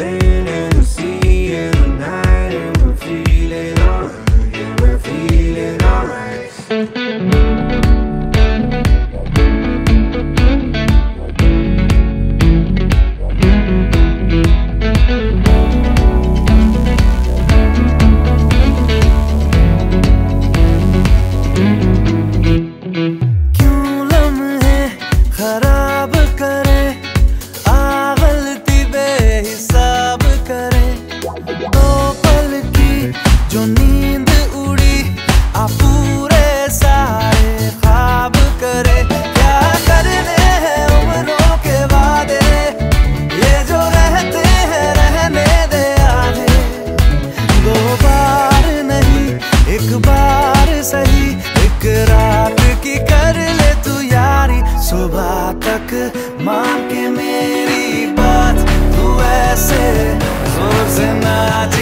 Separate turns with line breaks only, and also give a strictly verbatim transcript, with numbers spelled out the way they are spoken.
sand and the sea and the night, and we're feeling alright, yeah, we're feeling alright. सुबह तक मान के मेरी बात, तू ऐसे जोर से नाच